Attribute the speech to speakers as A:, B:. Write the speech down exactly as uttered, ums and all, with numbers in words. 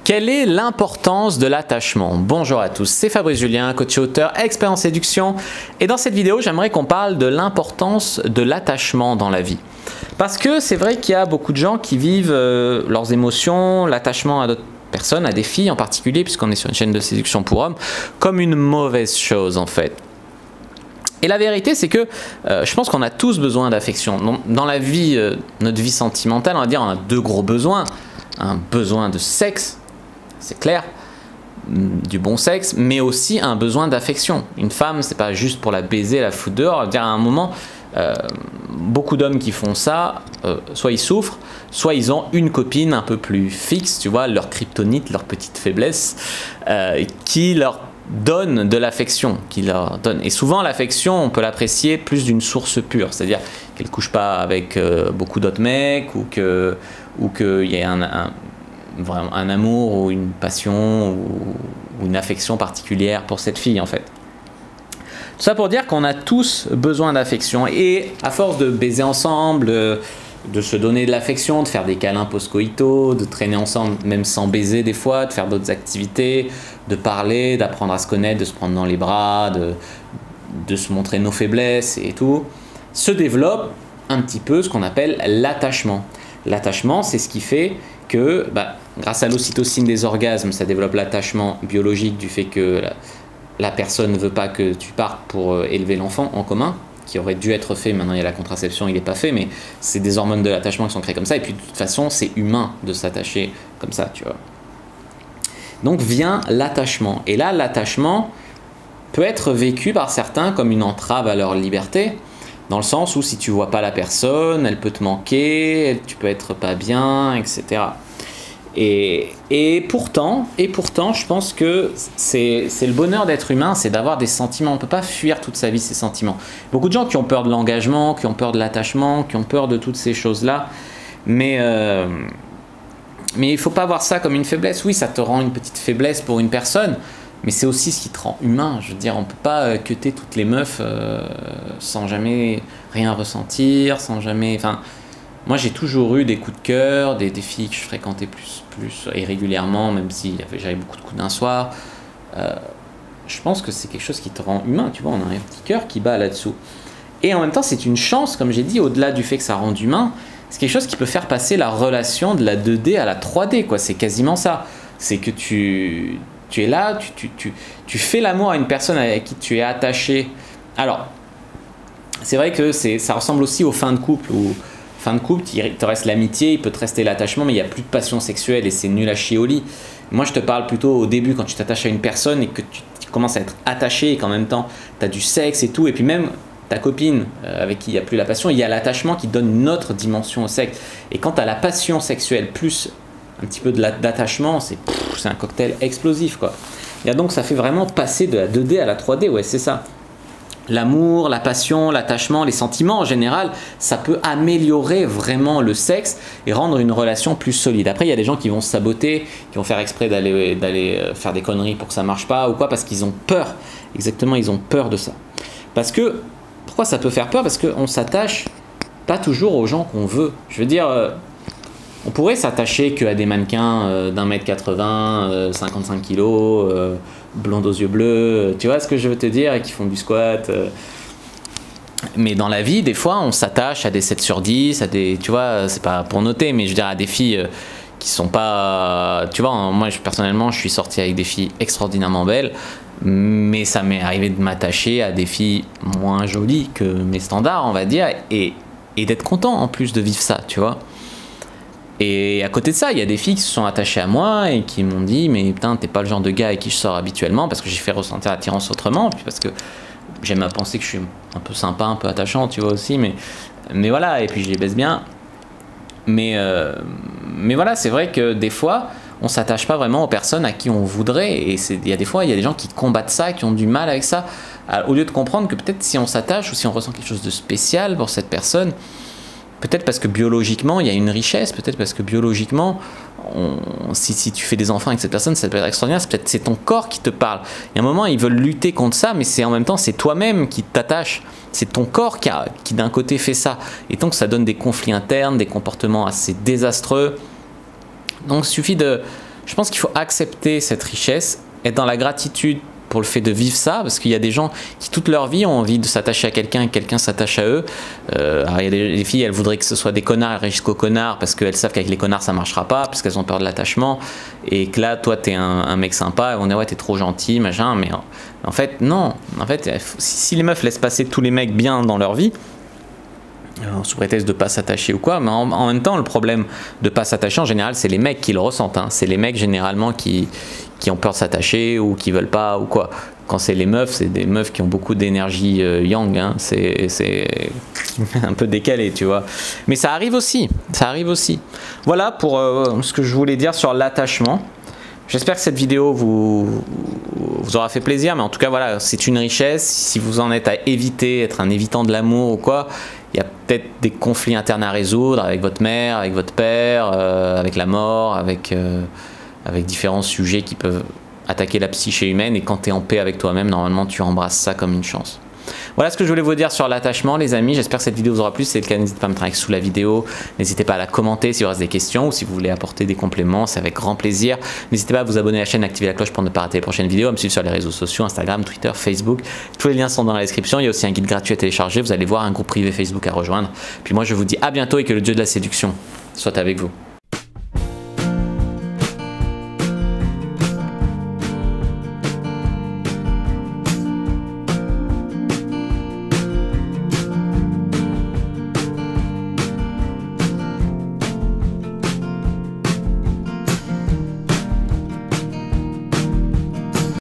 A: Quelle est l'importance de l'attachement? Bonjour à tous, c'est Fabrice Julien, coach et auteur, expert en séduction. Et dans cette vidéo, j'aimerais qu'on parle de l'importance de l'attachement dans la vie. Parce que c'est vrai qu'il y a beaucoup de gens qui vivent euh, leurs émotions, l'attachement à d'autres personnes, à des filles en particulier, puisqu'on est sur une chaîne de séduction pour hommes, comme une mauvaise chose en fait. Et la vérité, c'est que euh, je pense qu'on a tous besoin d'affection. Dans, dans la vie, euh, notre vie sentimentale, on va dire, on a deux gros besoins. Un besoin de sexe, c'est clair, du bon sexe, mais aussi un besoin d'affection. Une femme, c'est pas juste pour la baiser, la foutre dehors. Je veux dire, à un moment, euh, beaucoup d'hommes qui font ça, euh, soit ils souffrent, soit ils ont une copine un peu plus fixe, tu vois, leur kryptonite, leur petite faiblesse, euh, qui leur donne de l'affection, qui leur donne. Et souvent, l'affection, on peut l'apprécier plus d'une source pure, c'est-à-dire qu'elle couche pas avec euh, beaucoup d'autres mecs, ou que ou qu'il y ait un, un, vraiment un amour ou une passion ou, ou une affection particulière pour cette fille en fait. Tout ça pour dire qu'on a tous besoin d'affection, et à force de baiser ensemble, de se donner de l'affection, de faire des câlins post-coïto, de traîner ensemble même sans baiser des fois, de faire d'autres activités, de parler, d'apprendre à se connaître, de se prendre dans les bras, de, de se montrer nos faiblesses et tout, se développe un petit peu ce qu'on appelle l'attachement. L'attachement, c'est ce qui fait que, bah, grâce à l'ocytocine des orgasmes, ça développe l'attachement biologique du fait que la, la personne ne veut pas que tu partes pour euh, élever l'enfant en commun, qui aurait dû être fait, maintenant il y a la contraception, il n'est pas fait, mais c'est des hormones de l'attachement qui sont créées comme ça, et puis de toute façon, c'est humain de s'attacher comme ça, tu vois. Donc vient l'attachement, et là, l'attachement peut être vécu par certains comme une entrave à leur liberté, dans le sens où si tu vois pas la personne, elle peut te manquer, tu peux être pas bien, et cetera. Et, et pourtant, et pourtant, je pense que c'est le bonheur d'être humain, c'est d'avoir des sentiments. On ne peut pas fuir toute sa vie ses sentiments. Beaucoup de gens qui ont peur de l'engagement, qui ont peur de l'attachement, qui ont peur de toutes ces choses-là, mais euh, mais il ne faut pas voir ça comme une faiblesse. Oui, ça te rend une petite faiblesse pour une personne, mais c'est aussi ce qui te rend humain. Je veux dire, on ne peut pas cuter toutes les meufs euh, sans jamais rien ressentir, sans jamais... Enfin, moi, j'ai toujours eu des coups de cœur, des, des filles que je fréquentais plus, plus et régulièrement, même si j'avais beaucoup de coups d'un soir. Euh, je pense que c'est quelque chose qui te rend humain, tu vois, on a un petit cœur qui bat là-dessous. Et en même temps, c'est une chance, comme j'ai dit, au-delà du fait que ça rende humain, c'est quelque chose qui peut faire passer la relation de la deux D à la trois D, quoi. C'est quasiment ça. C'est que tu... Tu es là, tu, tu, tu, tu fais l'amour à une personne avec qui tu es attaché. Alors, c'est vrai que ça ressemble aussi aux fins de couple, où fin de couple, il te reste l'amitié, il peut te rester l'attachement, mais il n'y a plus de passion sexuelle et c'est nul à chier au lit. Moi, je te parle plutôt au début, quand tu t'attaches à une personne et que tu, tu commences à être attaché et qu'en même temps, tu as du sexe et tout, et puis même ta copine euh, avec qui il n'y a plus la passion, il y a l'attachement qui donne une autre dimension au sexe. Et quand tu as la passion sexuelle plus un petit peu d'attachement, c'est un cocktail explosif, quoi. Et donc ça fait vraiment passer de la deux D à la trois D, ouais, c'est ça. L'amour, la passion, l'attachement, les sentiments en général, ça peut améliorer vraiment le sexe et rendre une relation plus solide. Après, il y a des gens qui vont se saboter, qui vont faire exprès d'aller d'aller faire des conneries pour que ça marche pas ou quoi, parce qu'ils ont peur. Exactement, ils ont peur de ça. Parce que, pourquoi ça peut faire peur? Parce qu'on s'attache pas toujours aux gens qu'on veut. Je veux dire... Euh, On pourrait s'attacher qu'à des mannequins euh, d'un mètre quatre-vingts, euh, cinquante-cinq kilos, euh, blondes aux yeux bleus, tu vois ce que je veux te dire, et qui font du squat. Euh. Mais dans la vie, des fois, on s'attache à des sept sur dix, à des, tu vois, c'est pas pour noter, mais je veux dire à des filles euh, qui sont pas... Tu vois, moi, je, personnellement, je suis sorti avec des filles extraordinairement belles, mais ça m'est arrivé de m'attacher à des filles moins jolies que mes standards, on va dire, et, et d'être content, en plus, de vivre ça, tu vois. Et à côté de ça, il y a des filles qui se sont attachées à moi et qui m'ont dit « Mais putain, t'es pas le genre de gars avec qui je sors habituellement » parce que j'ai fait ressentir l'attirance autrement, puis parce que j'aime à penser que je suis un peu sympa, un peu attachant, tu vois aussi, mais, mais voilà, et puis je les baise bien. Mais, euh, mais voilà, c'est vrai que des fois, on s'attache pas vraiment aux personnes à qui on voudrait, et il y a des fois, il y a des gens qui combattent ça, qui ont du mal avec ça, au lieu de comprendre que peut-être si on s'attache ou si on ressent quelque chose de spécial pour cette personne, peut-être parce que biologiquement, il y a une richesse, peut-être parce que biologiquement, on, si, si tu fais des enfants avec cette personne, ça peut être extraordinaire, c'est peut-être c'est ton corps qui te parle. Il y a un moment, ils veulent lutter contre ça, mais c'est en même temps, c'est toi-même qui t'attache. C'est ton corps qui, a, qui d'un côté fait ça. Et donc, ça donne des conflits internes, des comportements assez désastreux. Donc, il suffit de, je pense qu'il faut accepter cette richesse, être dans la gratitude pour le fait de vivre ça, parce qu'il y a des gens qui toute leur vie ont envie de s'attacher à quelqu'un et quelqu'un s'attache à eux. Euh, alors il y a des, des filles, elles voudraient que ce soit des connards, elles réagissent qu'aux connards parce qu'elles savent qu'avec les connards ça marchera pas, parce qu'elles ont peur de l'attachement, et que là toi t'es un, un mec sympa, et on dit ouais t'es trop gentil, machin, mais en, en fait non, en fait si, si les meufs laissent passer tous les mecs bien dans leur vie, sous prétexte de pas s'attacher ou quoi, mais en, en même temps le problème de pas s'attacher en général c'est les mecs qui le ressentent, hein. C'est les mecs généralement qui, qui ont peur de s'attacher ou qui veulent pas ou quoi. Quand c'est les meufs, c'est des meufs qui ont beaucoup d'énergie euh, yang, hein. C'est un peu décalé, tu vois, mais ça arrive aussi, ça arrive aussi. Voilà pour euh, ce que je voulais dire sur l'attachement. J'espère que cette vidéo vous, vous aura fait plaisir, mais en tout cas voilà, c'est une richesse. Si vous en êtes à éviter, être un évitant de l'amour ou quoi, il y a peut-être des conflits internes à résoudre avec votre mère, avec votre père, euh, avec la mort, avec, euh, avec différents sujets qui peuvent attaquer la psyché humaine, et quand tu es en paix avec toi-même, normalement tu embrasses ça comme une chance. Voilà ce que je voulais vous dire sur l'attachement, les amis. J'espère que cette vidéo vous aura plu. Si c'est le cas, n'hésitez pas à me mettre sous la vidéo. N'hésitez pas à la commenter si vous reste des questions ou si vous voulez apporter des compléments. C'est avec grand plaisir. N'hésitez pas à vous abonner à la chaîne, activer la cloche pour ne pas rater les prochaines vidéos, à me suivre sur les réseaux sociaux, Instagram, Twitter, Facebook. Tous les liens sont dans la description. Il y a aussi un guide gratuit à télécharger. Vous allez voir un groupe privé Facebook à rejoindre. Puis moi, je vous dis à bientôt et que le dieu de la séduction soit avec vous.